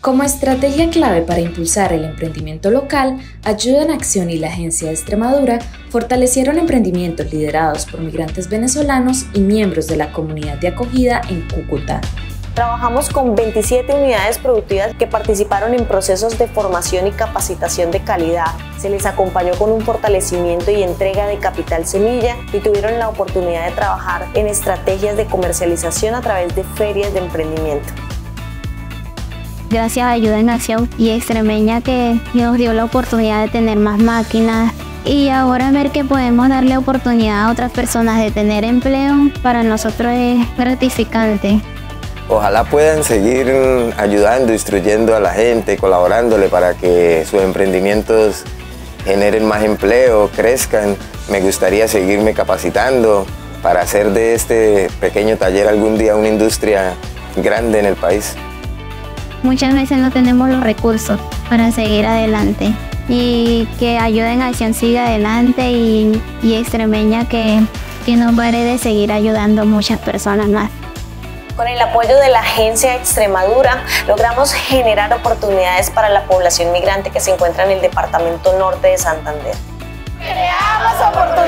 Como estrategia clave para impulsar el emprendimiento local, Ayuda en Acción y la Agencia de Extremadura fortalecieron emprendimientos liderados por migrantes venezolanos y miembros de la comunidad de acogida en Cúcuta. Trabajamos con 27 unidades productivas que participaron en procesos de formación y capacitación de calidad. Se les acompañó con un fortalecimiento y entrega de capital semilla y tuvieron la oportunidad de trabajar en estrategias de comercialización a través de ferias de emprendimiento. Gracias a Ayuda en Acción y Extremeña que nos dio la oportunidad de tener más máquinas y ahora ver que podemos darle oportunidad a otras personas de tener empleo, para nosotros es gratificante. Ojalá puedan seguir ayudando, instruyendo a la gente, colaborándole para que sus emprendimientos generen más empleo, crezcan. Me gustaría seguirme capacitando para hacer de este pequeño taller algún día una industria grande en el país. Muchas veces no tenemos los recursos para seguir adelante y que Ayuda en Acción siga adelante y Extremeña que no pare de seguir ayudando a muchas personas más. Con el apoyo de la Agencia de Extremadura, logramos generar oportunidades para la población migrante que se encuentra en el departamento norte de Santander. ¡Creamos oportunidades!